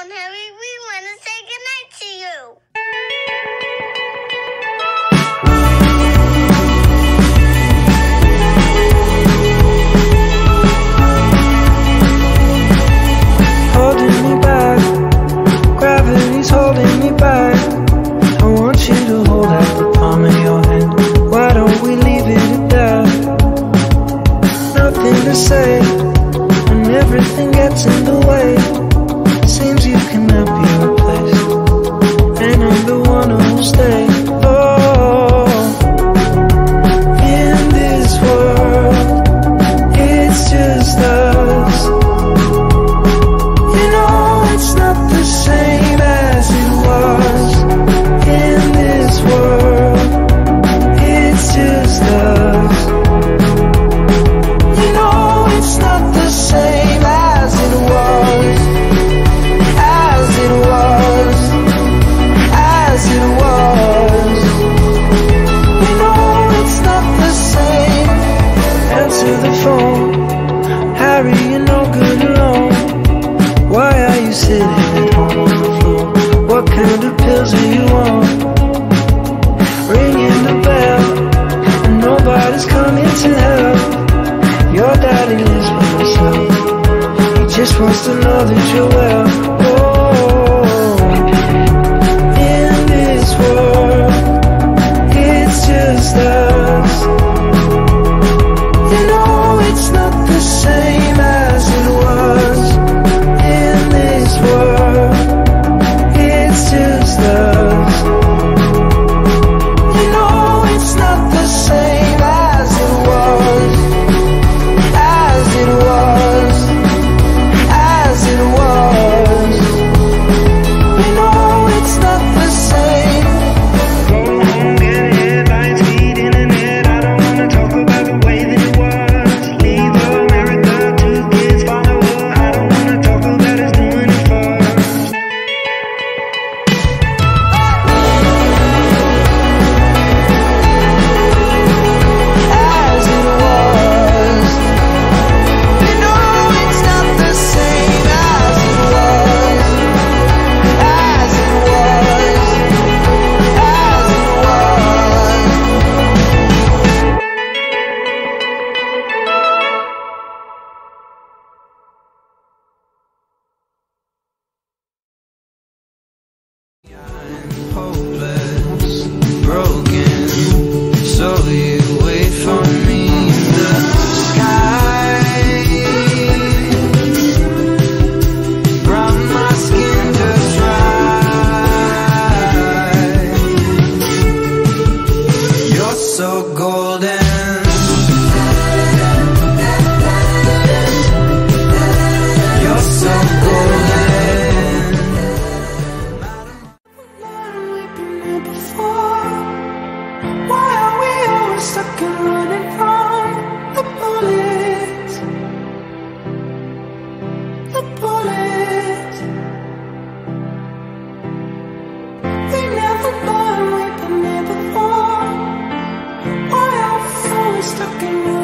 phone, Harry. We want to say goodnight to you. Holding me back, gravity's holding me back. I want you to hold out the palm of your hand. Why don't we leave it at that? Nothing to say when everything gets in the way. Seems you cannot be replaced, and I'm the one who'll stay. Oh, in this world, it's just us. You know it's not the same as it was. In this world, it's just us. You know it's not the same as it was. As it was. As it was. You know it's not the same. Answer the phone, Harry, you're no good alone. Why are you sitting at home on the floor? What kind of pills are you on? Ringing the bell, and nobody's coming to help. Your daddy lives by himself. He just wants to know that you're well. Oh, in this world, it's just us. You know it's not the same as it was. In this world, it's just us. You know it's not the same as it was. As it was. As it was. You know it's not the same. Go home, get headlines, feed internet. I don't wanna talk about the way that it was. Leave America, 2 kids follow her. I don't wanna talk about us doing it first. As it was. You know it's not the same as it was. As it was. As it was. Hopeless, broken, so you wait for me in the sky. Brown my skin just right. You're so golden. You're so golden. We've been here before. Why are we always stuck and running from the bullets? The bullets. We never learned we've been here before. Why are we always stuck and running?